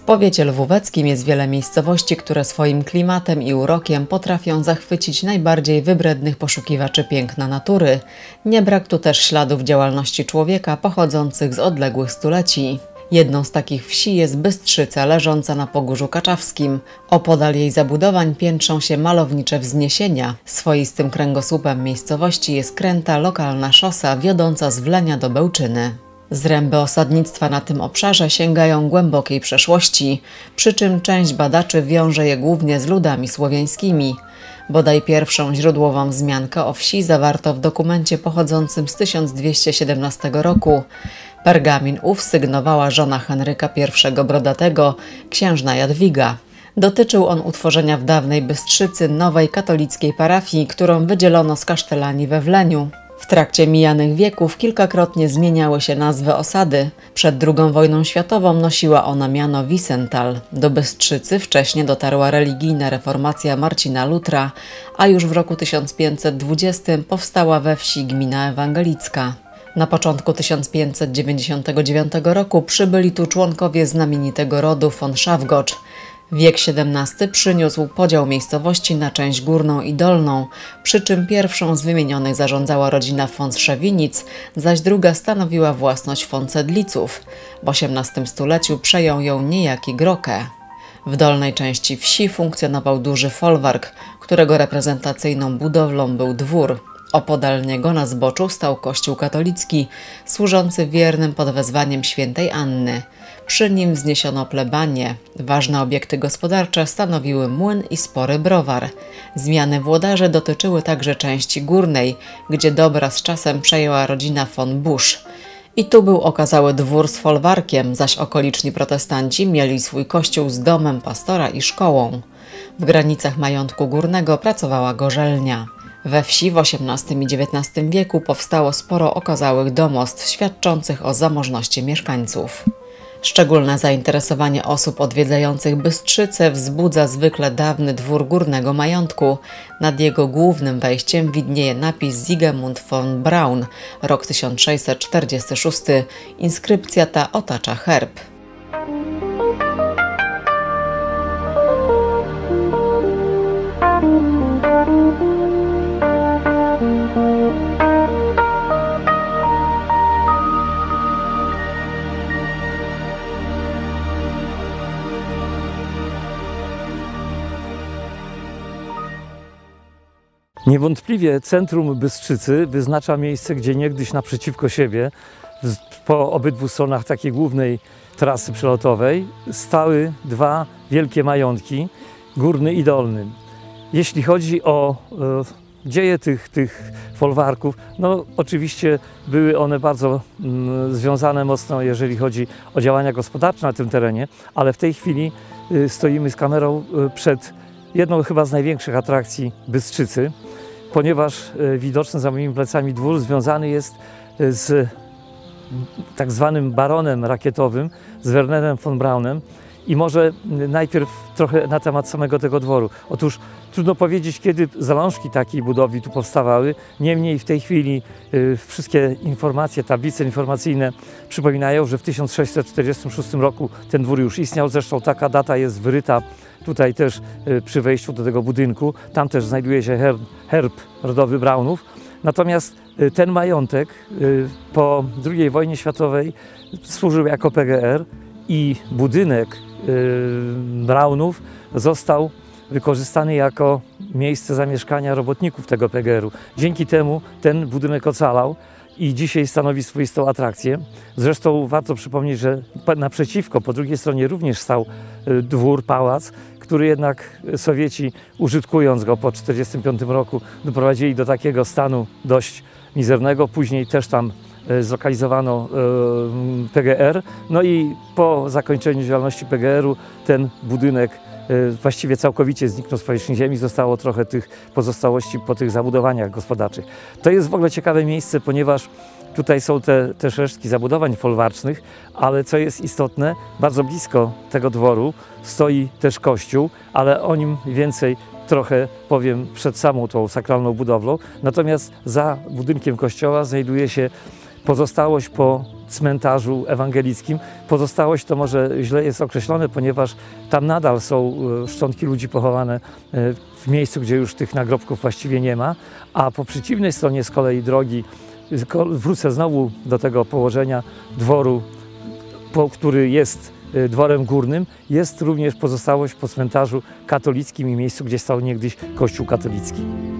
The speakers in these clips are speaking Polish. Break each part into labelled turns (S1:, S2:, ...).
S1: powiecie lwóweckim jest wiele miejscowości, które swoim klimatem i urokiem potrafią zachwycić najbardziej wybrednych poszukiwaczy piękna natury. Nie brak tu też śladów działalności człowieka pochodzących z odległych stuleci. Jedną z takich wsi jest Bystrzyca, leżąca na Pogórzu Kaczawskim. Opodal jej zabudowań piętrzą się malownicze wzniesienia. Swoistym kręgosłupem miejscowości jest kręta lokalna szosa wiodąca z Wlenia do Bełczyny. Zręby osadnictwa na tym obszarze sięgają głębokiej przeszłości, przy czym część badaczy wiąże je głównie z ludami słowiańskimi. Bodaj pierwszą źródłową wzmiankę o wsi zawarto w dokumencie pochodzącym z 1217 roku. Pergamin ów sygnowała żona Henryka I Brodatego, księżna Jadwiga. Dotyczył on utworzenia w dawnej Bystrzycy nowej katolickiej parafii, którą wydzielono z kasztelanii we Wleniu. W trakcie mijanych wieków kilkakrotnie zmieniały się nazwy osady. Przed II wojną światową nosiła ona miano Wiesenthal. Do Bystrzycy wcześniej dotarła religijna reformacja Marcina Lutra, a już w roku 1520 powstała we wsi gmina ewangelicka. Na początku 1599 roku przybyli tu członkowie znamienitego rodu von Szafgocz. Wiek XVII przyniósł podział miejscowości na część górną i dolną, przy czym pierwszą z wymienionych zarządzała rodzina von Szewinic, zaś druga stanowiła własność von Cedliców. W XVIII stuleciu przejął ją niejaki Groke. W dolnej części wsi funkcjonował duży folwark, którego reprezentacyjną budowlą był dwór. Opodal niego na zboczu stał kościół katolicki, służący wiernym pod wezwaniem świętej Anny. Przy nim wzniesiono plebanie. Ważne obiekty gospodarcze stanowiły młyn i spory browar. Zmiany włodarzy dotyczyły także części górnej, gdzie dobra z czasem przejęła rodzina von Busch. I tu był okazały dwór z folwarkiem, zaś okoliczni protestanci mieli swój kościół z domem pastora i szkołą. W granicach majątku górnego pracowała gorzelnia. We wsi w XVIII i XIX wieku powstało sporo okazałych domostw świadczących o zamożności mieszkańców. Szczególne zainteresowanie osób odwiedzających Bystrzycę wzbudza zwykle dawny dwór górnego majątku. Nad jego głównym wejściem widnieje napis Sigemund von Braun, rok 1646. Inskrypcja ta otacza herb.
S2: Niewątpliwie centrum Bystrzycy wyznacza miejsce, gdzie niegdyś naprzeciwko siebie, po obydwu stronach takiej głównej trasy przelotowej, stały dwa wielkie majątki, górny i dolny. Jeśli chodzi o dzieje tych folwarków, no oczywiście były one bardzo związane mocno, jeżeli chodzi o działania gospodarcze na tym terenie, ale w tej chwili stoimy z kamerą przed jedną chyba z największych atrakcji Bystrzycy, ponieważ widoczny za moimi plecami dwór związany jest z tak zwanym baronem rakietowym, z Wernerem von Braunem. I może najpierw trochę na temat samego tego dworu. Otóż trudno powiedzieć, kiedy zalążki takiej budowli tu powstawały. Niemniej w tej chwili wszystkie informacje, tablice informacyjne przypominają, że w 1646 roku ten dwór już istniał. Zresztą taka data jest wyryta tutaj też przy wejściu do tego budynku. Tam też znajduje się herb rodowy Braunów. Natomiast ten majątek po II wojnie światowej służył jako PGR i budynek Braunów został wykorzystany jako miejsce zamieszkania robotników tego PGR-u. Dzięki temu ten budynek ocalał i dzisiaj stanowi swoistą atrakcję. Zresztą warto przypomnieć, że naprzeciwko, po drugiej stronie również stał dwór, pałac, który jednak Sowieci, użytkując go po 1945 roku, doprowadzili do takiego stanu dość mizernego. Później też tam zlokalizowano PGR. No i po zakończeniu działalności PGR-u ten budynek właściwie całkowicie zniknął z powierzchni ziemi. Zostało trochę tych pozostałości po tych zabudowaniach gospodarczych. To jest w ogóle ciekawe miejsce, ponieważ tutaj są te resztki zabudowań folwarcznych, ale co jest istotne, bardzo blisko tego dworu stoi też kościół, ale o nim więcej trochę powiem przed samą tą sakralną budowlą. Natomiast za budynkiem kościoła znajduje się pozostałość po cmentarzu ewangelickim. Pozostałość to może źle jest określone, ponieważ tam nadal są szczątki ludzi pochowane w miejscu, gdzie już tych nagrobków właściwie nie ma, a po przeciwnej stronie z kolei drogi, wrócę znowu do tego położenia dworu, który jest dworem górnym, jest również pozostałość po cmentarzu katolickim i miejscu, gdzie stał niegdyś kościół katolicki.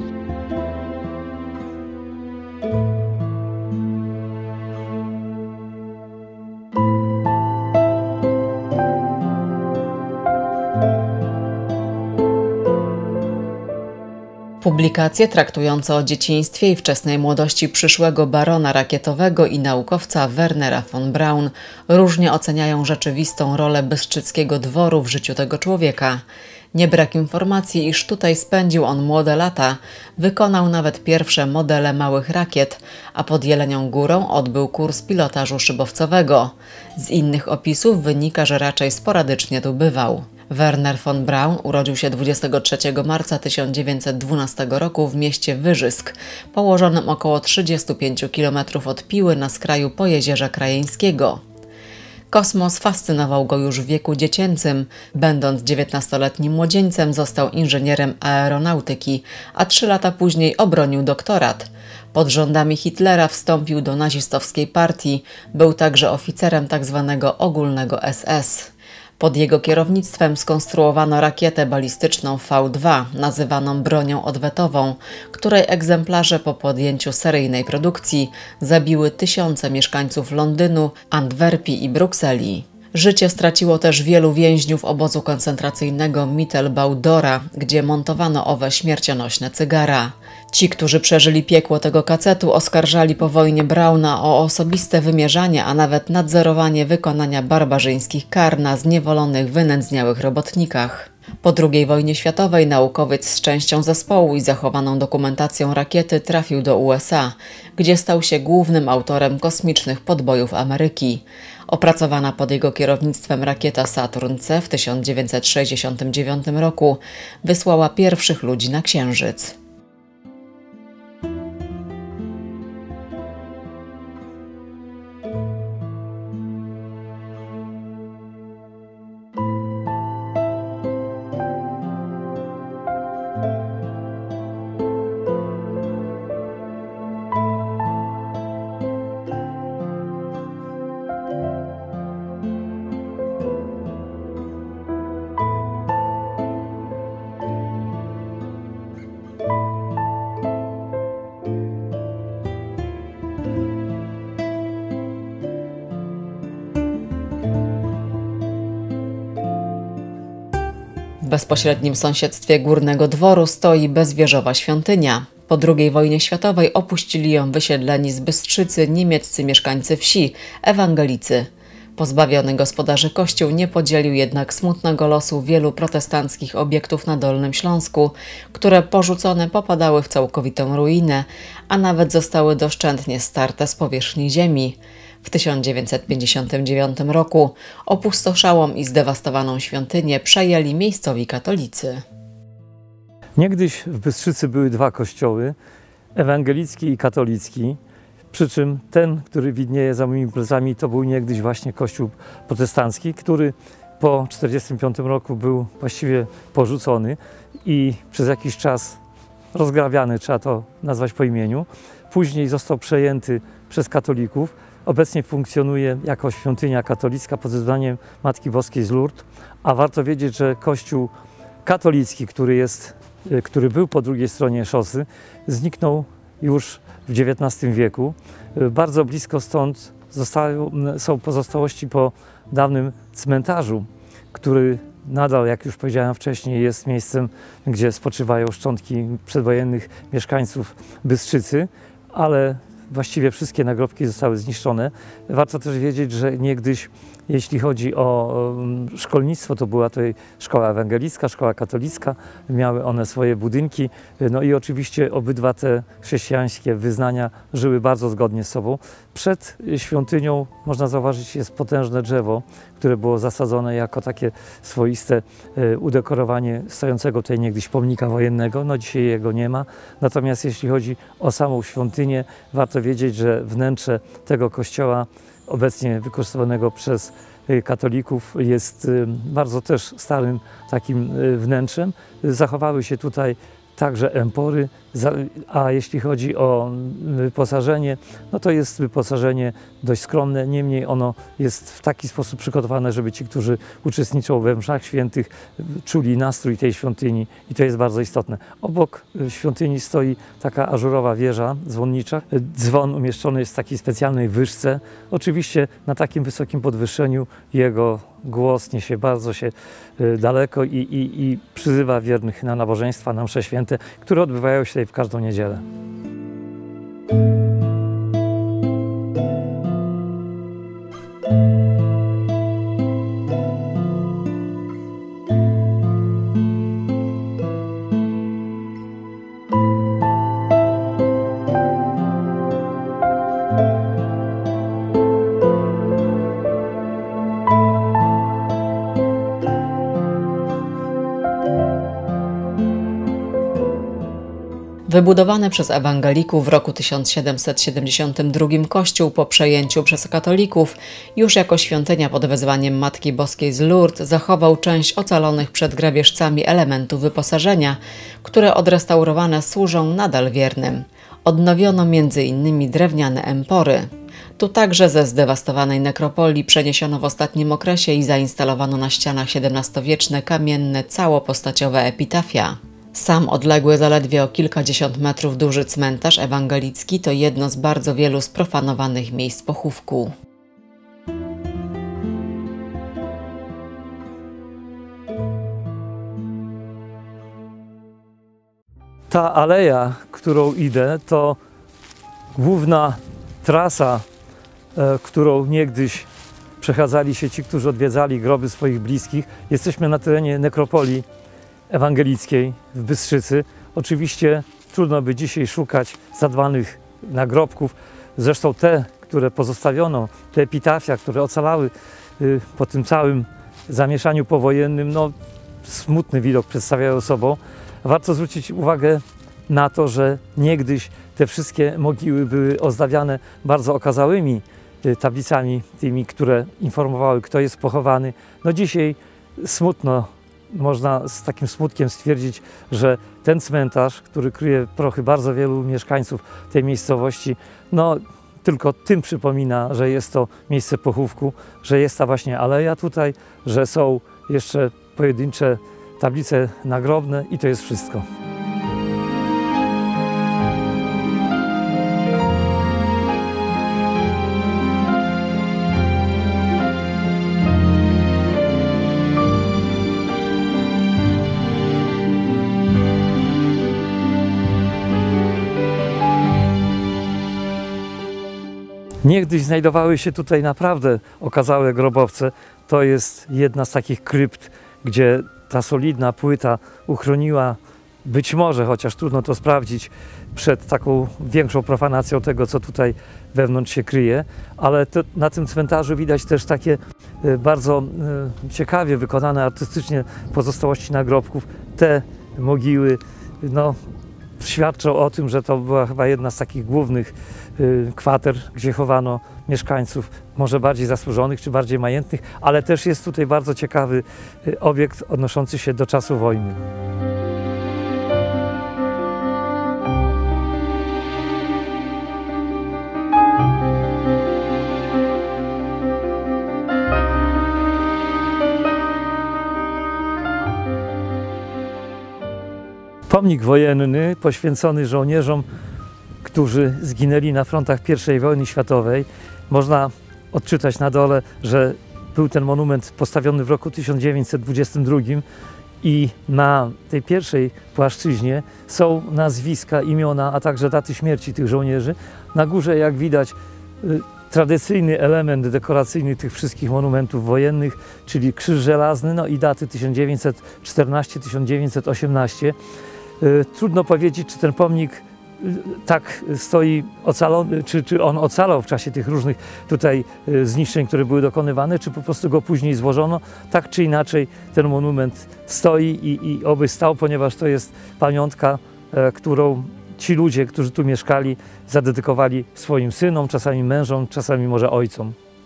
S1: Publikacje traktujące o dzieciństwie i wczesnej młodości przyszłego barona rakietowego i naukowca Wernera von Braun różnie oceniają rzeczywistą rolę bystrzyckiego dworu w życiu tego człowieka. Nie brak informacji, iż tutaj spędził on młode lata, wykonał nawet pierwsze modele małych rakiet, a pod Jelenią Górą odbył kurs pilotażu szybowcowego. Z innych opisów wynika, że raczej sporadycznie tu bywał. Werner von Braun urodził się 23 marca 1912 roku w mieście Wyżysk, położonym około 35 km od Piły na skraju Pojezierza Krajeńskiego. Kosmos fascynował go już w wieku dziecięcym. Będąc 19-letnim młodzieńcem został inżynierem aeronautyki, a 3 lata później obronił doktorat. Pod rządami Hitlera wstąpił do nazistowskiej partii, był także oficerem tzw. ogólnego SS. Pod jego kierownictwem skonstruowano rakietę balistyczną V2, nazywaną bronią odwetową, której egzemplarze po podjęciu seryjnej produkcji zabiły tysiące mieszkańców Londynu, Antwerpii i Brukseli. Życie straciło też wielu więźniów obozu koncentracyjnego Mittelbau-Dora, gdzie montowano owe śmiercionośne cygara. Ci, którzy przeżyli piekło tego kacetu, oskarżali po wojnie Brauna o osobiste wymierzanie, a nawet nadzorowanie wykonania barbarzyńskich kar na zniewolonych, wynędzniałych robotnikach. Po II wojnie światowej naukowiec z częścią zespołu i zachowaną dokumentacją rakiety trafił do USA, gdzie stał się głównym autorem kosmicznych podbojów Ameryki. Opracowana pod jego kierownictwem rakieta Saturn C w 1969 roku wysłała pierwszych ludzi na Księżyc. W bezpośrednim sąsiedztwie Górnego Dworu stoi bezwieżowa świątynia. Po II wojnie światowej opuścili ją wysiedleni z Bystrzycy niemieccy mieszkańcy wsi, ewangelicy. Pozbawiony gospodarzy Kościół nie podzielił jednak smutnego losu wielu protestanckich obiektów na Dolnym Śląsku, które porzucone popadały w całkowitą ruinę, a nawet zostały doszczętnie starte z powierzchni ziemi. W 1959 roku opustoszałą i zdewastowaną świątynię przejęli miejscowi katolicy.
S2: Niegdyś w Bystrzycy były 2 kościoły, ewangelicki i katolicki, przy czym ten, który widnieje za moimi plecami, to był niegdyś właśnie kościół protestancki, który po 1945 roku był właściwie porzucony i przez jakiś czas rozgrabiany, trzeba to nazwać po imieniu. Później został przejęty przez katolików. Obecnie funkcjonuje jako świątynia katolicka pod wezwaniem Matki Boskiej z Lourdes, a warto wiedzieć, że kościół katolicki, który był po drugiej stronie szosy, zniknął już w XIX wieku. Bardzo blisko stąd są pozostałości po dawnym cmentarzu, który nadal, jak już powiedziałem wcześniej, jest miejscem, gdzie spoczywają szczątki przedwojennych mieszkańców Bystrzycy, ale właściwie wszystkie nagrobki zostały zniszczone. Warto też wiedzieć, że niegdyś, jeśli chodzi o szkolnictwo, to była tutaj szkoła ewangelicka, szkoła katolicka, miały one swoje budynki, no i oczywiście obydwa te chrześcijańskie wyznania żyły bardzo zgodnie z sobą. Przed świątynią można zauważyć jest potężne drzewo, które było zasadzone jako takie swoiste udekorowanie stojącego tutaj niegdyś pomnika wojennego. No dzisiaj jego nie ma. Natomiast jeśli chodzi o samą świątynię, warto wiedzieć, że wnętrze tego kościoła obecnie wykorzystywanego przez katolików, jest bardzo też starym takim wnętrzem. Zachowały się tutaj także empory, a jeśli chodzi o wyposażenie, no to jest wyposażenie dość skromne, niemniej ono jest w taki sposób przygotowane, żeby ci, którzy uczestniczą we mszach świętych, czuli nastrój tej świątyni i to jest bardzo istotne. Obok świątyni stoi taka ażurowa wieża dzwonnicza. Dzwon umieszczony jest w takiej specjalnej wyżce. Oczywiście na takim wysokim podwyższeniu jego głos niesie bardzo się daleko i przyzywa wiernych na nabożeństwa, na msze święte, które odbywają się tutaj w każdą niedzielę.
S1: Wybudowany przez ewangelików w roku 1772 kościół po przejęciu przez katolików już jako świątynia pod wezwaniem Matki Boskiej z Lourdes zachował część ocalonych przed grabieżcami elementów wyposażenia, które odrestaurowane służą nadal wiernym. Odnowiono m.in. drewniane empory. Tu także ze zdewastowanej nekropolii przeniesiono w ostatnim okresie i zainstalowano na ścianach XVII-wieczne kamienne całopostaciowe epitafia. Sam odległy zaledwie o kilkadziesiąt metrów duży cmentarz ewangelicki to jedno z bardzo wielu sprofanowanych miejsc pochówku.
S2: Ta aleja, którą idę, to główna trasa, którą niegdyś przechadzali się ci, którzy odwiedzali groby swoich bliskich. Jesteśmy na terenie nekropolii ewangelickiej w Bystrzycy. Oczywiście trudno by dzisiaj szukać zadbanych nagrobków. Zresztą te, które pozostawiono, te epitafia, które ocalały po tym całym zamieszaniu powojennym, no smutny widok przedstawiają sobą. Warto zwrócić uwagę na to, że niegdyś te wszystkie mogiły były ozdabiane bardzo okazałymi tablicami, tymi, które informowały, kto jest pochowany. No dzisiaj smutno, można z takim smutkiem stwierdzić, że ten cmentarz, który kryje prochy bardzo wielu mieszkańców tej miejscowości, no tylko tym przypomina, że jest to miejsce pochówku, że jest ta właśnie aleja tutaj, że są jeszcze pojedyncze tablice nagrobne i to jest wszystko. Niegdyś znajdowały się tutaj naprawdę okazałe grobowce. To jest jedna z takich krypt, gdzie ta solidna płyta uchroniła, być może, chociaż trudno to sprawdzić, przed taką większą profanacją tego, co tutaj wewnątrz się kryje. Ale na tym cmentarzu widać też takie bardzo ciekawie wykonane artystycznie pozostałości nagrobków. Te mogiły, no, świadczą o tym, że to była chyba jedna z takich głównych kwater, gdzie chowano mieszkańców, może bardziej zasłużonych czy bardziej majętnych, ale też jest tutaj bardzo ciekawy obiekt odnoszący się do czasu wojny. Pomnik wojenny poświęcony żołnierzom, którzy zginęli na frontach I wojny światowej. Można odczytać na dole, że był ten monument postawiony w roku 1922 i na tej pierwszej płaszczyźnie są nazwiska, imiona, a także daty śmierci tych żołnierzy. Na górze, jak widać, tradycyjny element dekoracyjny tych wszystkich monumentów wojennych, czyli krzyż żelazny, no i daty 1914-1918. Trudno powiedzieć, czy ten pomnik tak stoi ocalony, czy on ocalał w czasie tych różnych tutaj zniszczeń, które były dokonywane, czy po prostu go później złożono. Tak czy inaczej ten monument stoi i oby stał, ponieważ to jest pamiątka, którą ci ludzie, którzy tu mieszkali, zadedykowali swoim synom, czasami mężom, czasami może ojcom.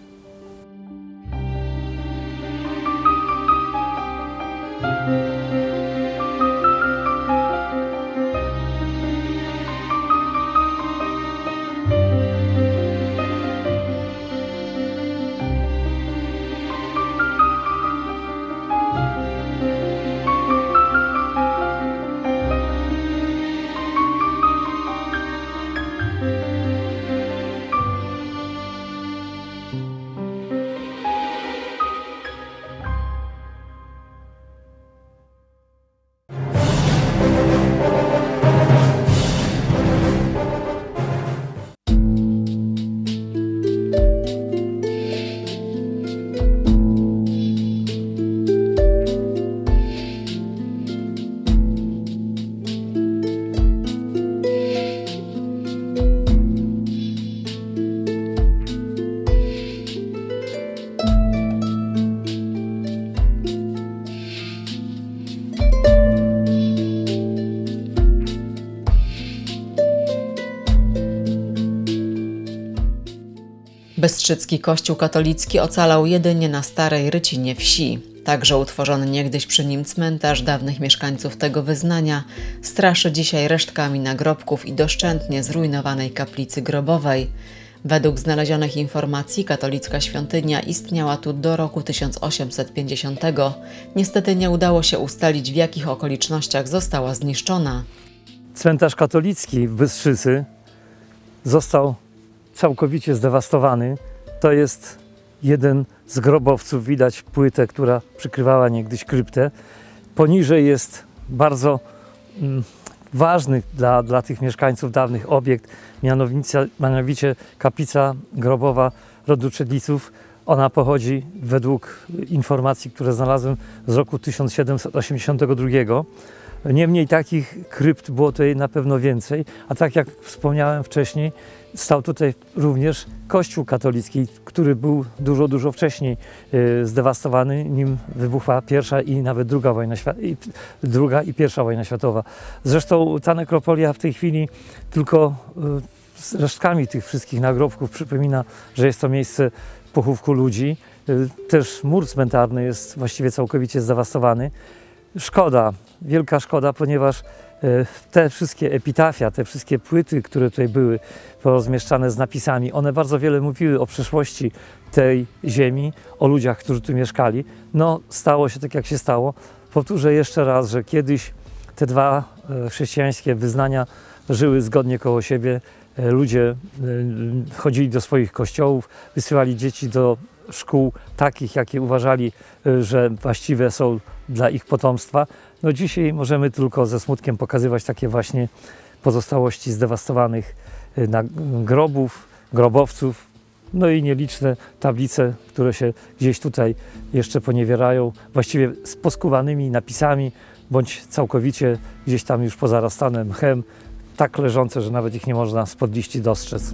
S1: Bystrzycki Kościół katolicki ocalał jedynie na Starej Rycinie wsi. Także utworzony niegdyś przy nim cmentarz dawnych mieszkańców tego wyznania straszy dzisiaj resztkami nagrobków i doszczętnie zrujnowanej kaplicy grobowej. Według znalezionych informacji katolicka świątynia istniała tu do roku 1850. Niestety nie udało się ustalić, w jakich okolicznościach została zniszczona.
S2: Cmentarz katolicki w Bystrzycy został całkowicie zdewastowany. To jest jeden z grobowców, widać płytę, która przykrywała niegdyś kryptę. Poniżej jest bardzo ważny dla tych mieszkańców dawnych obiekt, mianowicie kaplica grobowa rodu Czedliców. Ona pochodzi według informacji, które znalazłem z roku 1782. Niemniej takich krypt było tutaj na pewno więcej, a tak jak wspomniałem wcześniej, stał tutaj również Kościół katolicki, który był dużo wcześniej zdewastowany, nim wybuchła pierwsza i nawet druga i pierwsza wojna światowa. Zresztą ta nekropolia w tej chwili tylko z resztkami tych wszystkich nagrobków przypomina, że jest to miejsce pochówku ludzi. Też mur cmentarny jest właściwie całkowicie zdewastowany. Szkoda, wielka szkoda, ponieważ te wszystkie epitafia, te wszystkie płyty, które tutaj były porozmieszczane z napisami, one bardzo wiele mówiły o przeszłości tej ziemi, o ludziach, którzy tu mieszkali. No, stało się tak, jak się stało. Powtórzę jeszcze raz, że kiedyś te dwa chrześcijańskie wyznania żyły zgodnie koło siebie. Ludzie chodzili do swoich kościołów, wysyłali dzieci do szkół takich, jakie uważali, że właściwe są dla ich potomstwa. No dzisiaj możemy tylko ze smutkiem pokazywać takie właśnie pozostałości zdewastowanych grobowców, no i nieliczne tablice, które się gdzieś tutaj jeszcze poniewierają, właściwie z poskuwanymi napisami, bądź całkowicie gdzieś tam już pozarastane mchem, tak leżące, że nawet ich nie można spod liści dostrzec.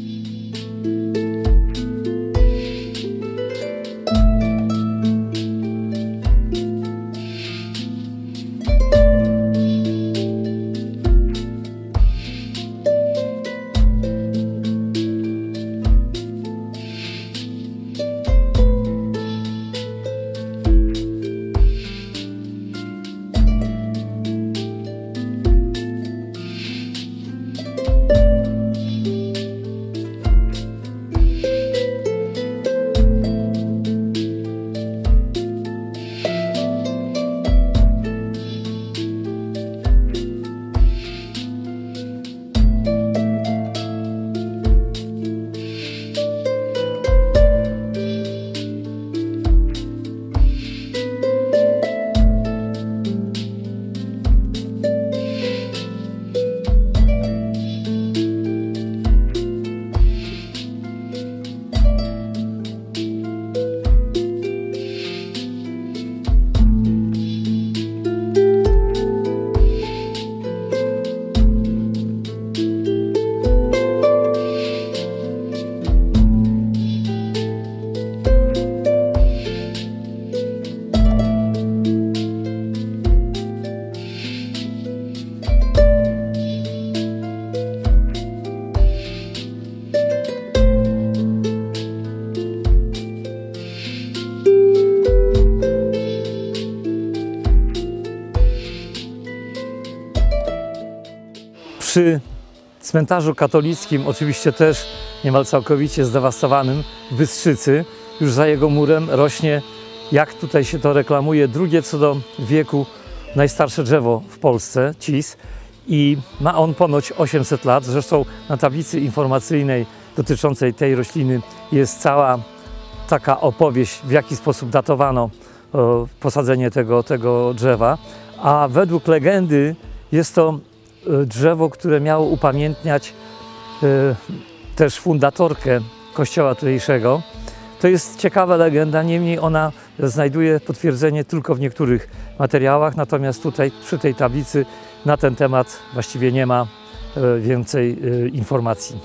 S2: Przy cmentarzu katolickim, oczywiście też niemal całkowicie zdewastowanym, w Bystrzycy, już za jego murem rośnie, jak tutaj się to reklamuje, drugie co do wieku najstarsze drzewo w Polsce, cis, i ma on ponoć 800 lat. Zresztą na tablicy informacyjnej dotyczącej tej rośliny jest cała taka opowieść, w jaki sposób datowano posadzenie tego drzewa, a według legendy jest to drzewo, które miało upamiętniać też fundatorkę kościoła tutejszego. To jest ciekawa legenda, niemniej ona znajduje potwierdzenie tylko w niektórych materiałach, natomiast tutaj przy tej tablicy na ten temat właściwie nie ma więcej informacji.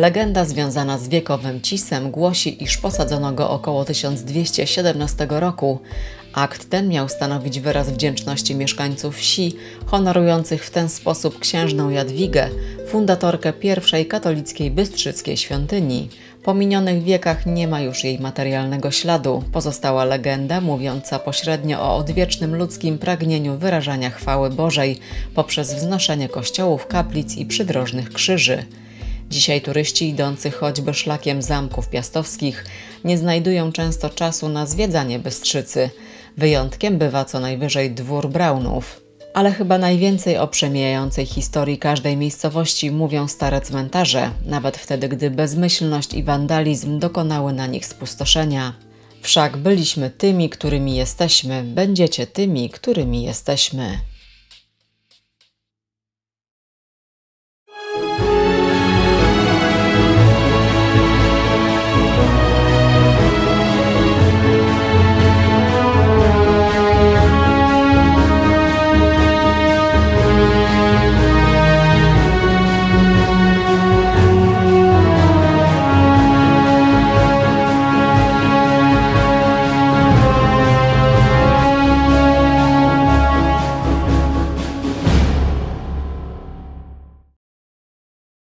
S1: Legenda związana z wiekowym Cisem głosi, iż posadzono go około 1217 roku. Akt ten miał stanowić wyraz wdzięczności mieszkańców wsi, honorujących w ten sposób księżną Jadwigę, fundatorkę pierwszej katolickiej bystrzyckiej świątyni. Po minionych wiekach nie ma już jej materialnego śladu. Pozostała legenda mówiąca pośrednio o odwiecznym ludzkim pragnieniu wyrażania chwały Bożej poprzez wznoszenie kościołów, kaplic i przydrożnych krzyży. Dzisiaj turyści idący choćby szlakiem zamków piastowskich nie znajdują często czasu na zwiedzanie Bystrzycy. Wyjątkiem bywa co najwyżej dwór Braunów. Ale chyba najwięcej o przemijającej historii każdej miejscowości mówią stare cmentarze, nawet wtedy, gdy bezmyślność i wandalizm dokonały na nich spustoszenia. Wszak byliśmy tymi, którymi jesteśmy, będziecie tymi, którymi jesteśmy.